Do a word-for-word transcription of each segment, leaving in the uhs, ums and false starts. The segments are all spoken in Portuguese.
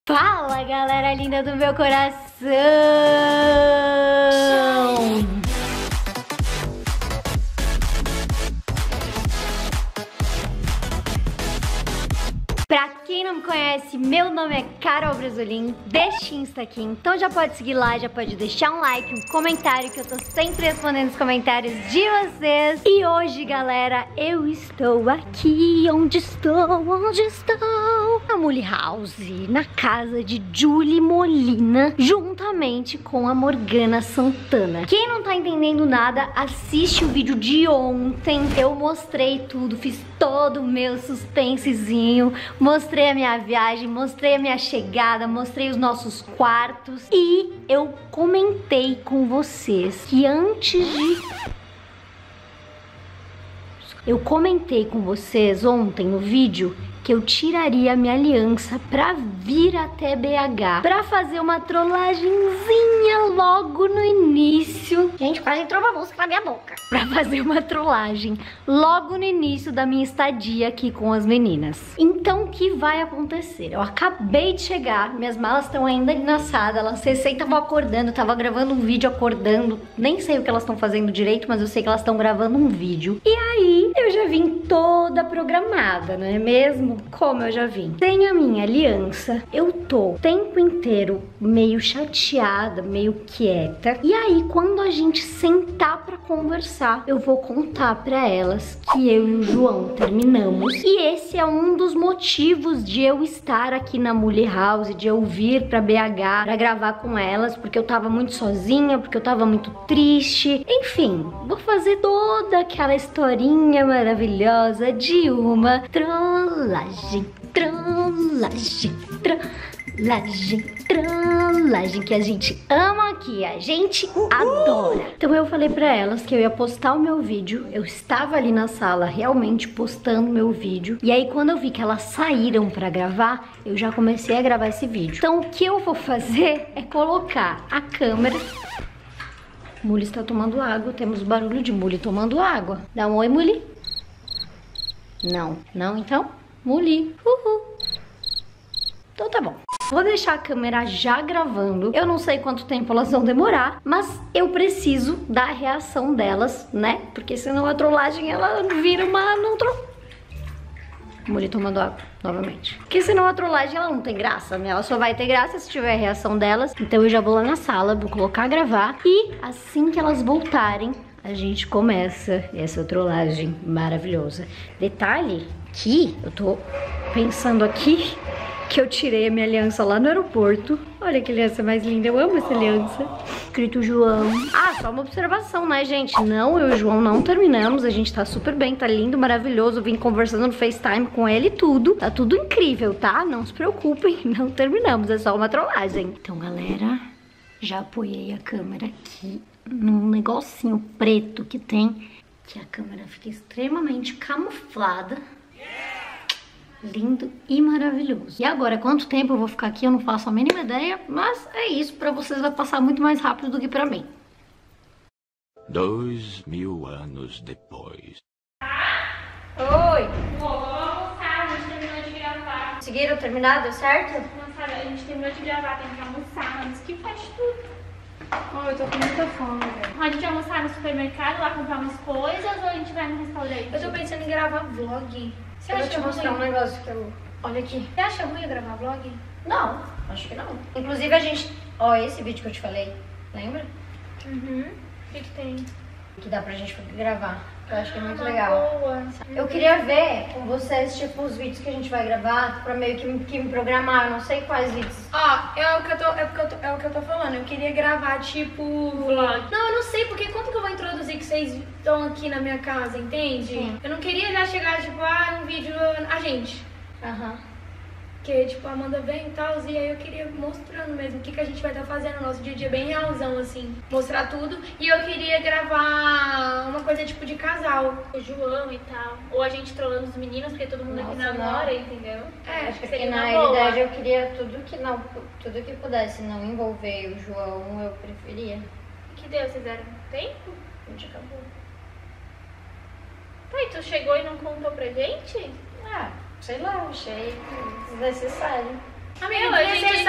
Fala, galera linda do meu coração! Pra quem não me conhece, meu nome é Carol Brasolin, deste Insta aqui, então já pode seguir lá, já pode deixar um like, um comentário, que eu tô sempre respondendo os comentários de vocês. E hoje, galera, eu estou aqui, onde estou, onde estou? Na Mule House, na casa de Julie Molina, juntamente com a Morgana Santana. Quem não tá entendendo nada, assiste o vídeo de ontem, eu mostrei tudo, fiz todo o meu suspensezinho, mostrei a minha viagem, mostrei a minha chegada, mostrei os nossos quartos e eu comentei com vocês que antes de... Eu comentei com vocês ontem no vídeo que eu tiraria a minha aliança pra vir até B H pra fazer uma trollagenzinha logo no início. Gente, quase entrou uma música na minha boca. Pra fazer uma trollagem logo no início da minha estadia aqui com as meninas. Então, o que vai acontecer? Eu acabei de chegar, minhas malas estão ainda ali na sala, elas recém estavam acordando, tava gravando um vídeo acordando, nem sei o que elas estão fazendo direito, mas eu sei que elas estão gravando um vídeo. E aí, eu já vim toda programada, não é mesmo? Como eu já vim. Sem a minha aliança, eu tô o tempo inteiro meio chateada, meio quieta. E aí, quando a gente sentar pra conversar, eu vou contar pra elas que eu e o João terminamos. E esse é um dos motivos de eu estar aqui na Mule House, de eu vir pra B H pra gravar com elas, porque eu tava muito sozinha, porque eu tava muito triste. Enfim, vou fazer toda aquela historinha maravilhosa de uma trollagem. Trollagem, trollagem, trollagem que a gente ama aqui, a gente adora. Então eu falei pra elas que eu ia postar o meu vídeo, eu estava ali na sala realmente postando meu vídeo. E aí quando eu vi que elas saíram pra gravar, eu já comecei a gravar esse vídeo. Então o que eu vou fazer é colocar a câmera... Muli está tomando água, temos barulho de Muli tomando água. Dá um oi, Muli. Não, não então? Muli, uhul. Então tá bom. Vou deixar a câmera já gravando. Eu não sei quanto tempo elas vão demorar, mas eu preciso da reação delas, né? Porque senão a trollagem ela vira uma não tro... Muli tomando água novamente. Porque senão a trollagem ela não tem graça, né? Ela só vai ter graça se tiver a reação delas. Então eu já vou lá na sala, vou colocar a gravar e assim que elas voltarem, a gente começa essa trollagem maravilhosa. Detalhe que eu tô pensando aqui que eu tirei a minha aliança lá no aeroporto. Olha que aliança mais linda, eu amo essa aliança. Escrito João. Ah, só uma observação, né, gente? Não, eu e o João não terminamos, a gente tá super bem, tá lindo, maravilhoso. Vim conversando no FaceTime com ele e tudo. Tá tudo incrível, tá? Não se preocupem, não terminamos, é só uma trollagem. Então, galera, já apoiei a câmera aqui num negocinho preto que tem, que a câmera fica extremamente camuflada. Lindo e maravilhoso. E agora, quanto tempo eu vou ficar aqui, eu não faço a mínima ideia, mas é isso, pra vocês vai passar muito mais rápido do que pra mim. Dois mil anos depois. Oi! Vamos almoçar, a gente terminou de gravar. Conseguiram terminar? Deu certo? Nossa, a gente terminou de gravar, tem que almoçar antes que faz tudo. Oh, eu tô com muita fome, velho. A gente vai almoçar no supermercado, lá comprar umas coisas, ou a gente vai no restaurante? Eu tô pensando em gravar vlog. Você eu acha vou te mostrar ruim? um negócio que eu... Olha aqui. Você acha ruim eu gravar vlog? Não, acho que não. Inclusive a gente... Ó, esse vídeo que eu te falei, lembra? Uhum. O que que tem? Que dá pra gente gravar. Eu acho que é muito Ah, legal. boa. Eu queria ver com vocês, tipo, os vídeos que a gente vai gravar, pra meio que, me- que me programar, eu não sei quais vídeos. Ó, é o que eu tô, é o que eu tô, é o que eu tô falando. Eu queria gravar tipo vlog. Não, eu não sei porque como que eu vou introduzir que vocês estão aqui na minha casa, entende? Sim. Eu não queria já chegar tipo, ah, um vídeo a gente. Aham. Porque, tipo, a Amanda vem e tal, e aí eu queria mostrando mesmo o que, que a gente vai estar fazendo, nosso dia a dia bem realzão, assim, mostrar tudo. E eu queria gravar uma coisa tipo de casal, o João e tal. Ou a gente trollando os meninos, porque todo mundo aqui Nossa, namora, não. entendeu? É, acho que porque seria na uma realidade boa. eu queria tudo que não, tudo que pudesse não envolver o João, eu preferia. Que deu, vocês deram tempo? A gente acabou. Tá, e tu chegou e não contou pra gente? Ah, sei lá, achei desnecessário. Amiga, a gente ainda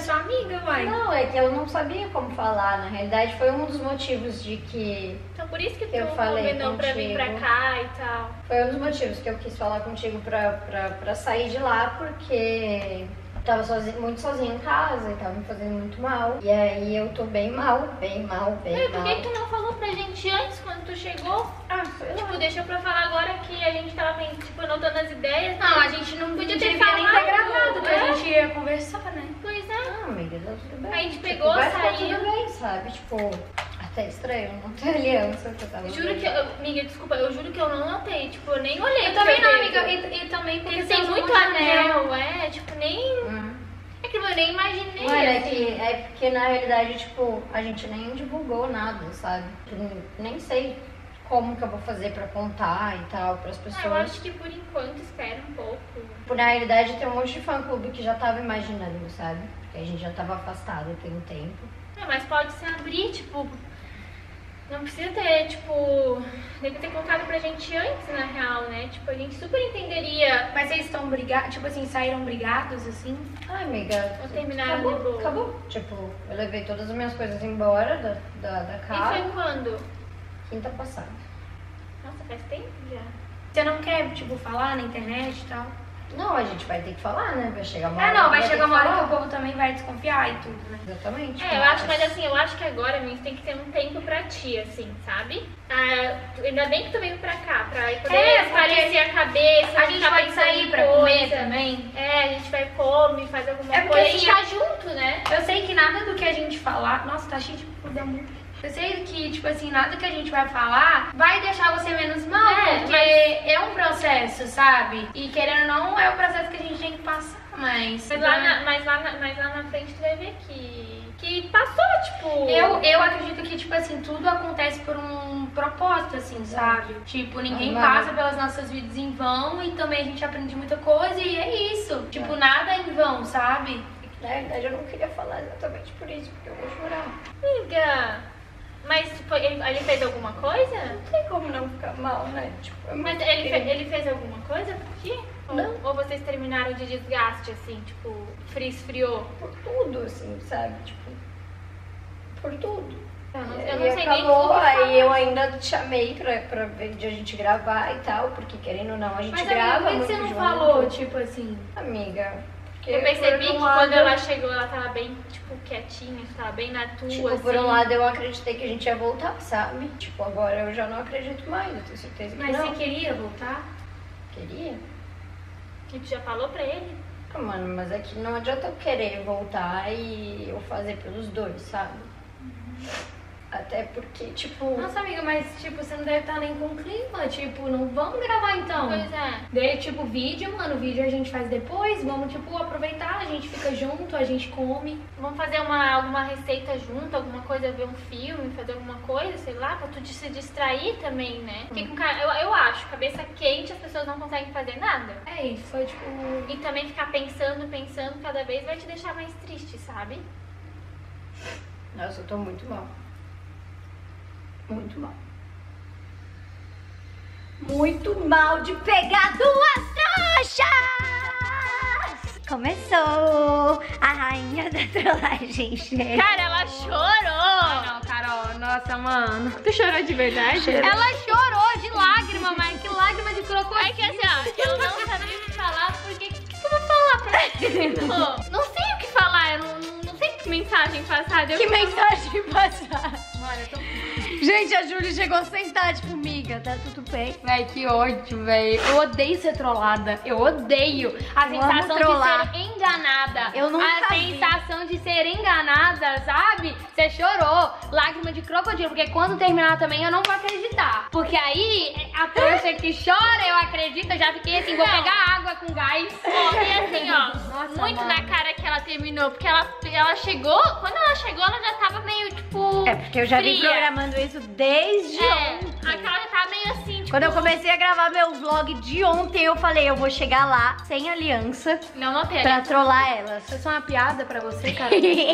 sua amiga, uai. Não, é que eu não sabia como falar. Na realidade, foi um dos motivos de que... Então por isso que tu Eu falei combinou pra vir pra contigo. cá e tal. Foi um dos motivos que eu quis falar contigo pra, pra, pra sair de lá, porque eu tava sozinha, muito sozinha em casa e tava me fazendo muito mal. E aí eu tô bem mal, bem mal, bem Ei, mal. por que tu não falou pra gente antes, quando tu chegou? Ah, sei lá. Tipo, deixou pra falar agora que a gente tava, tipo, anotando as ideias. Não, a gente não Podia devia ter nem ter falado, gravado, que é? a gente ia conversar, né? Pois é. Ah, amiga, tá tudo bem. A gente Tipo, pegou, vai ficar saiu. tudo bem, sabe? Tipo, até estranho não ter aliança que eu tava Juro vendo. que eu, amiga, desculpa, eu juro que eu não notei, tipo, eu nem olhei. Eu pro também seu não, dedo. amiga. E, e também porque Ele você tem usa muito anel, é, tipo, nem. Hum. É que eu nem imaginei. Mano, é, assim. que, é porque na realidade, tipo, a gente nem divulgou nada, sabe? Nem- Nem sei como que eu vou fazer pra contar e tal, pras Ah, pessoas. eu acho que por enquanto espera um pouco. Por, na realidade, tem um monte de fã-clube que já tava imaginando, sabe? Porque a gente já tava afastado tem um tempo. É, mas pode se abrir, tipo. Não precisa ter, tipo. Deve ter contado pra gente antes, na real, né? Tipo, a gente super entenderia. Mas vocês estão brigados, tipo assim, saíram brigados, assim? Ai, amiga, Ou terminaram de acabou, boa. acabou. Tipo, eu levei todas as minhas coisas embora da, da, da E casa. foi quando? Quinta passada. Nossa, faz tempo já. Você não quer, tipo, falar na internet e tal? Não, a gente vai ter que falar, né? Vai chegar uma Ah, hora não, que vai ter chegar que uma hora que falar. o povo também vai desconfiar e tudo, né? Exatamente. É, eu acho, mas assim, eu acho que agora, amigo, tem que ter um tempo pra ti, assim, sabe? Ah, ainda bem que tu veio pra cá, pra poder É, esparecer a cabeça. A gente ficar vai pensando sair em pra comer coisa. também. É, a gente vai comer, fazer alguma É porque coisa. A gente assim, tá junto, né? Eu sei que nada do que a gente falar... Nossa, tá cheio de da muito. Eu sei que, tipo assim, nada que a gente vai falar vai deixar você menos mal, É, porque mas- é um processo, sabe? E querendo ou não, é o processo que a gente tem que passar, mas... Mas lá, na, mas, lá na, mas lá na frente tu vai ver que, que passou, tipo... Eu, eu acredito que, tipo assim, tudo acontece por um propósito, assim, sabe? Tipo, ninguém Normal. passa pelas nossas vidas em vão e também a gente aprende muita coisa e é isso. Tipo, nada é em vão, sabe? Na verdade, eu não queria falar exatamente por isso, porque eu vou chorar. Amiga, mas foi, ele, ele fez alguma coisa? Não tem como não ficar mal, né? Tipo, é Mas muito ele, fe, querido. ele fez alguma coisa por ti? Ou, Não. ou vocês terminaram de desgaste, assim, tipo, fri- esfriou? Por tudo, assim, sabe? Tipo, por tudo. Eu não, E eu não sei nem acabou, o que falar. aí eu ainda te chamei pra, pra ver de a gente gravar e tal, porque querendo ou não, a gente Mas, grava amiga, por que muito você não junto. falou, tipo assim... Amiga, porque Eu percebi por que um lado, quando ela chegou, ela tava bem, tipo, quietinha, tava bem na tua, Tipo, assim. por um lado eu acreditei que a gente ia voltar, sabe? Tipo, agora eu já não acredito mais, eu tenho certeza que Mas não. você queria voltar? Queria? E tu já falou pra ele? Ah, mano, mas é que não adianta eu querer voltar e eu fazer pelos dois, sabe? Até porque, tipo... Nossa, amiga, mas, tipo, você não deve estar nem com clima. Tipo, não vamos gravar, então. Pois é. Daí, tipo, vídeo, mano, vídeo a gente faz depois. Vamos, tipo, aproveitar, a gente fica junto, a gente come. Vamos fazer uma, alguma receita junto, alguma coisa, ver um filme, fazer alguma coisa, sei lá, pra tu se distrair também, né? Porque com, ca- eu, eu acho, cabeça quente, as pessoas não conseguem fazer nada. É isso, foi, tipo... E também ficar pensando, pensando, cada vez vai te deixar mais triste, sabe? Nossa, eu tô muito mal. Muito mal. Muito mal de pegar duas trouxas! Começou a rainha da trollagem, gente. Cara, ela chorou! Não, Carol, nossa, mano. Tu chorou de verdade? Ela chorou de lágrima, mas que lágrima de crocodilo. É que assim, ó, eu não sabia o que falar, porque o que, que eu vou falar pra ele? Pô, não sei o que falar, eu não, não sei que mensagem passar. Deu Que mensagem passar? Mano, eu tô... Gente, a Júlia chegou sentada, tipo, miga, tá tudo bem? Véi, que ódio, véi. Eu odeio ser trollada. Eu odeio a Eu sensação amo de trollar. ser enganada. Eu nunca A vi. sensação de ser enganada, sabe? Você chorou, lágrima de crocodilo. Porque quando terminar também eu não vou acreditar. Porque aí, a trouxa que chora, eu acredito. Eu já fiquei assim, vou Não. pegar água com gás. Ó, e assim, ó, Nossa, muito mano. na cara que ela terminou, porque ela, ela chegou, quando ela chegou, ela já tava meio, tipo... É, porque eu já vim fria. programando isso desde É, ontem. aquela já tava meio assim, tipo... Quando eu comecei a gravar meu vlog de ontem, eu falei, eu vou chegar lá sem aliança Não notei. pra trollar elas. Isso é uma piada pra você, cara?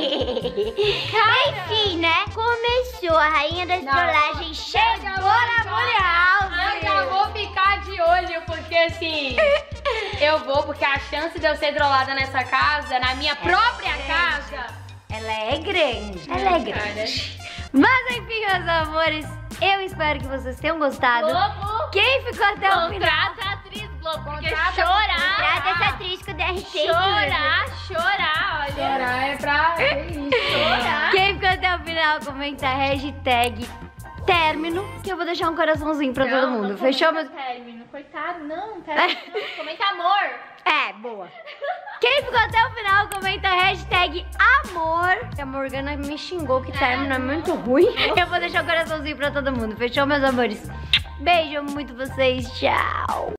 Enfim, né? Começou, a rainha das Não. trollagens chegou na Money House. Eu já vou ficar de olho, porque assim, eu vou, porque a chance de eu ser trollada nessa casa, na minha própria casa, Ela é grande. Ela é grande. Mas enfim, meus amores, eu espero que vocês tenham gostado. Globo, Quem ficou até o final? contrata a atriz Globo, porque Contrata- chorar, Contrata essa atriz com o D R T. chorar, chorar, olha. Chorar é pra... É isso. Chorar. Quem ficou até o final, comenta a hashtag término, que eu vou deixar um coraçãozinho pra todo mundo. Não Fechou, comenta meus... término, coitado, não, término, não, comenta amor. É, boa. Quem ficou até o final, comenta a hashtag amor. A Morgana me xingou que término é muito ruim. Eu vou deixar o coraçãozinho pra todo mundo. Fechou, meus amores? Beijo, amo muito vocês. Tchau.